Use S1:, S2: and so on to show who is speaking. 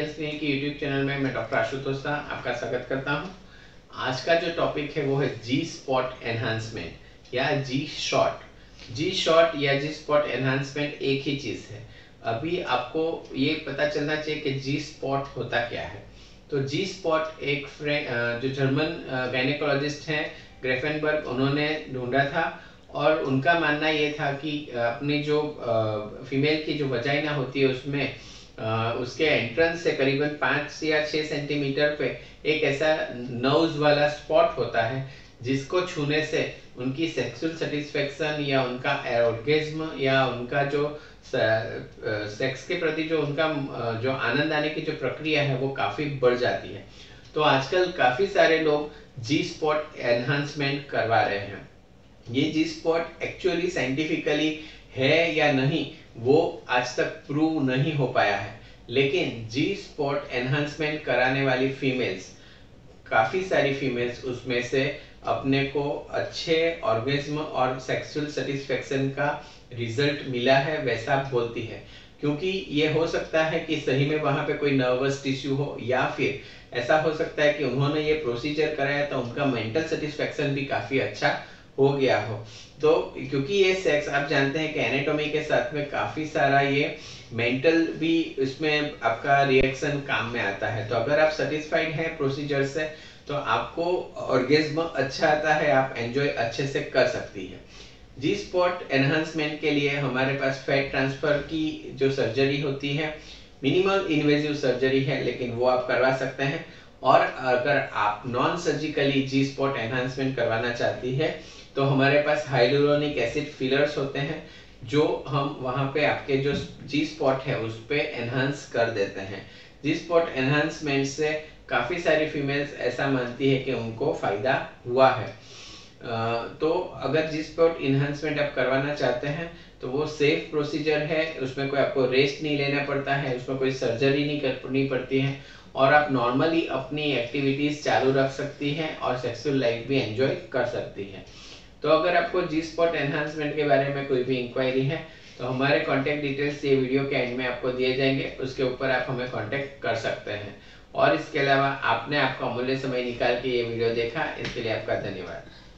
S1: Indian snake के YouTube channel में मैं डॉक्टर आशुतोष शाह आपका स्वागत करता हूं। आज का जो टॉपिक है वो है जी स्पॉट एनहांसमेंट या जी शॉट। जी शॉट या जी स्पॉट एनहांसमेंट एक ही चीज़ है। अभी आपको ये पता चलना चाहिए कि जी स्पॉट होता क्या है। तो जी स्पॉट एक जो जर्मन गायनेकोलॉजिस्ट हैं ग्रेफेनबर्ग, उन्होंने ढूंढा था और उनका मानना ये था कि अपनी जो फीमेल की जो वजाइना होती है उसमें उसके एंट्रेंस से करीबन 5 या 6 सेंटीमीटर पे एक ऐसा नर्व्स वाला स्पॉट होता है जिसको छूने से उनकी सेक्सुअल सेटिस्फेक्शन या उनका ऑर्गेज्म या उनका जो सेक्स के प्रति जो उनका जो आनंद आने की जो प्रक्रिया है वो काफ़ी बढ़ जाती है। तो आजकल काफ़ी सारे लोग जी स्पॉट एनहांसमेंट करवा रहे हैं। ये जी स्पॉट एक्चुअली साइंटिफिकली है या नहीं वो आज तक प्रूव नहीं हो पाया है, लेकिन जी स्पॉट एनहांसमेंट कराने वाली फीमेल्स, काफ़ी सारी फीमेल्स उसमें से अपने को अच्छे ऑर्गेज्म और सेक्सुअल सेटिस्फेक्शन का रिजल्ट मिला है वैसा बोलती है। क्योंकि ये हो सकता है कि सही में वहाँ पे कोई नर्वस टिश्यू हो या फिर ऐसा हो सकता है कि उन्होंने ये प्रोसीजर कराया तो उनका मेंटल सेटिस्फेक्शन भी काफ़ी अच्छा हो गया हो। तो क्योंकि ये सेक्स आप जानते हैं कि एनाटॉमी के साथ में काफ़ी सारा ये मेंटल भी इसमें आपका रिएक्शन काम में आता है। तो अगर आप सेटिस्फाइड हैं प्रोसीजर से तो आपको ऑर्गेज्म अच्छा आता है, आप एंजॉय अच्छे से कर सकती है। जी स्पॉट एनहांसमेंट के लिए हमारे पास फैट ट्रांसफर की जो सर्जरी होती है, मिनिमल इन्वेजिव सर्जरी है, लेकिन वो आप करवा सकते हैं। और अगर आप non surgically G spot enhancement करवाना चाहती है तो हमारे पास हाइलुरोनिक एसिड फिलर्स होते हैं जो हम वहाँ पे आपके जो जी स्पॉट है उस पे एनहांस कर देते हैं। जी स्पॉट एनहांसमेंट से काफ़ी सारी फीमेल्स ऐसा मानती है कि उनको फ़ायदा हुआ है। तो अगर जी स्पॉट इन्हांसमेंट आप करवाना चाहते हैं तो वो सेफ प्रोसीजर है, उसमें कोई आपको रेस्ट नहीं लेना पड़ता है, उसमें कोई सर्जरी नहीं करनी पड़ती है और आप नॉर्मली अपनी एक्टिविटीज़ चालू रख सकती हैं और सेक्सुअल लाइफ भी एंजॉय कर सकती हैं। तो अगर आपको जी स्पॉट एनहांसमेंट के बारे में कोई भी इंक्वायरी है तो हमारे कॉन्टैक्ट डिटेल्स ये वीडियो के एंड में आपको दिए जाएंगे, उसके ऊपर आप हमें कॉन्टैक्ट कर सकते हैं। और इसके अलावा आपने आपका अमूल्य समय निकाल के ये वीडियो देखा, इसके लिए आपका धन्यवाद।